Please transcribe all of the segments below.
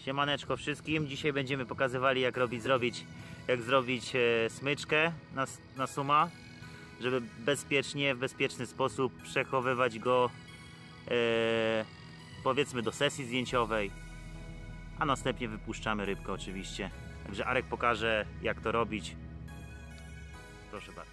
Siemaneczko wszystkim. Dzisiaj będziemy pokazywali jak zrobić smyczkę na suma, żeby bezpiecznie, w bezpieczny sposób przechowywać go powiedzmy do sesji zdjęciowej, a następnie wypuszczamy rybkę oczywiście. Także Arek pokaże jak to robić. Proszę bardzo.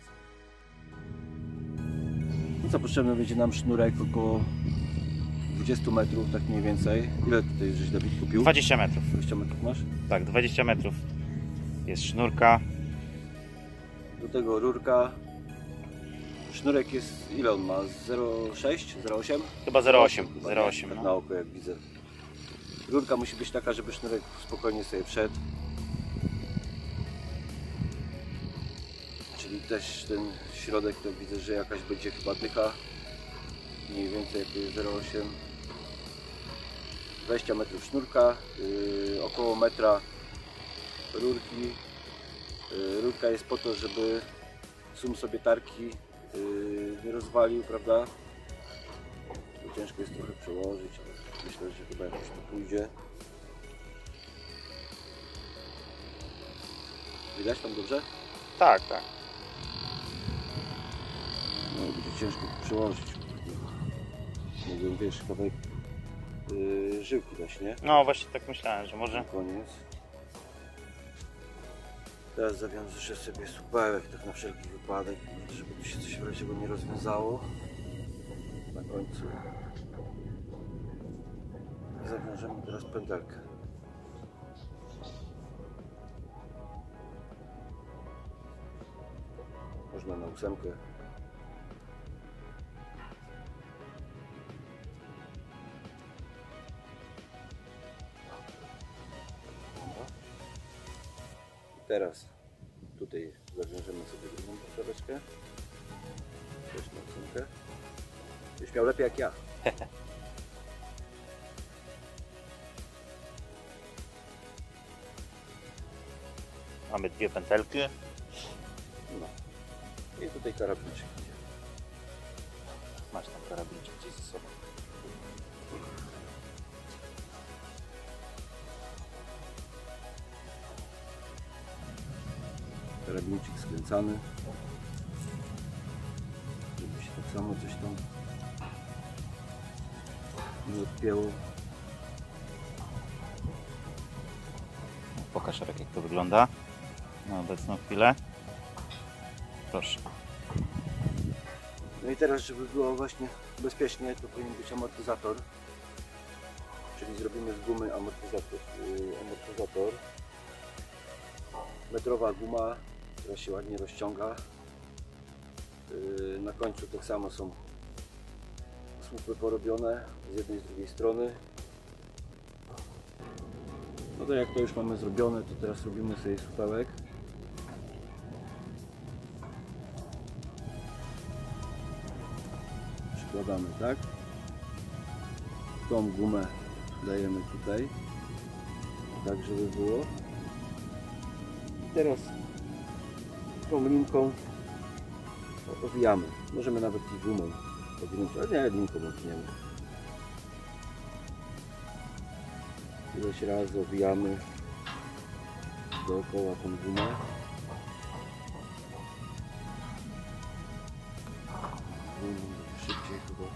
No co, potrzebny będzie nam sznurek około 20 metrów, tak mniej więcej. Ile tutaj żeś, Dawid, kupił? 20 metrów. 20 metrów masz? Tak, 20 metrów jest sznurka. Do tego rurka. Sznurek jest, ile on ma? 0,6? 0,8? Chyba 0,8. Tak 0,8 na no. oko, jak widzę. Rurka musi być taka, żeby sznurek spokojnie sobie wszedł. Czyli też ten środek, to widzę, że jakaś będzie chyba dycha. Mniej więcej jak to jest 0,8. 20 metrów sznurka, około metra rurki. Rurka jest po to, żeby sum sobie tarki nie rozwalił, prawda? To ciężko jest trochę przełożyć, ale myślę, że chyba jakoś to pójdzie. Widać tam dobrze? Tak. No, będzie ciężko to przełożyć. Mogłem, wiesz, kawałek żyłki dać, nie? No właśnie tak myślałem, że może. Na koniec. Teraz zawiążę sobie supełek, tak na wszelki wypadek, żeby tu się coś w razie nie rozwiązało. Na końcu zawiążemy teraz pętelkę. Można na 8. Teraz tutaj zawiążemy sobie drugą pęteleczkę. Też na 8. Byś miał lepiej jak ja. Mamy dwie pętelki. No. I tutaj karabinczyk. Masz tam karabinczyk gdzieś ze sobą. Karabinczyk skręcany, żeby się tak samo coś tam nie odpięło. Pokaż Arek jak to wygląda na obecną chwilę. Proszę. No i teraz, żeby było właśnie bezpiecznie, to powinien być amortyzator. Czyli zrobimy z gumy amortyzator. Metrowa guma, która się ładnie rozciąga. Na końcu tak samo są słupy porobione z jednej i z drugiej strony. No to jak to już mamy zrobione, to teraz robimy sobie supełek. Przykładamy, tak? Tą gumę dajemy tutaj, tak żeby było. I teraz tą linką owijamy. Możemy nawet i gumą owinąć, ale nie, linką owiniemy. Ileś razy owijamy dookoła tą gumę. Szybciej chyba.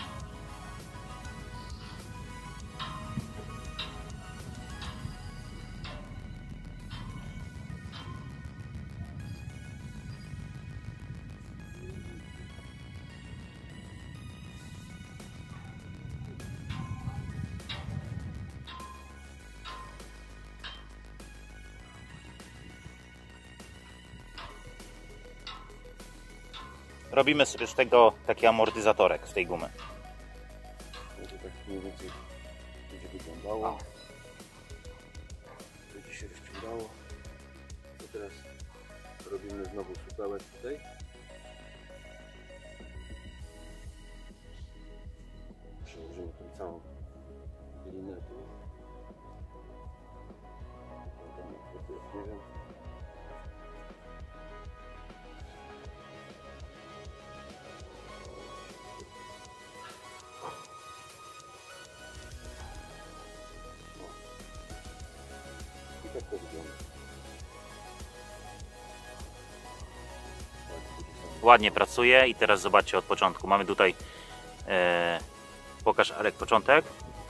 Robimy sobie z tego taki amortyzatorek z tej gumy. To tak mniej więcej będzie wyglądało. Będzie się rozciągało. To teraz robimy znowu supełek tutaj. Przełożymy tą całą linę tu. Nie wiem. Tak to wygląda. Ładnie pracuje i teraz zobaczcie od początku. Mamy tutaj, pokaż Arek początek,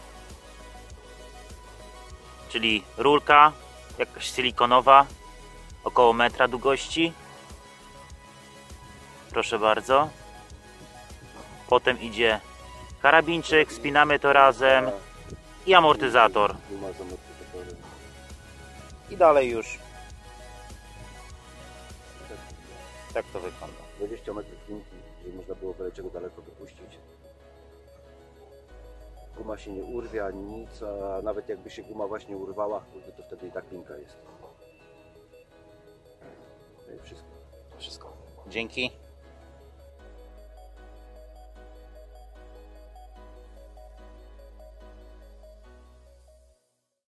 czyli rurka jakaś silikonowa, około metra długości. Proszę bardzo. Potem idzie karabinczyk, spinamy to razem i amortyzator. Guma z amortyzatorem. I dalej już tak to wygląda. 20 metrów linki, żeby można było Weleczego daleko wypuścić. Guma się nie urwie ani nic, a nawet jakby się guma właśnie urwała, to wtedy i tak linka jest. No i wszystko. Dzięki.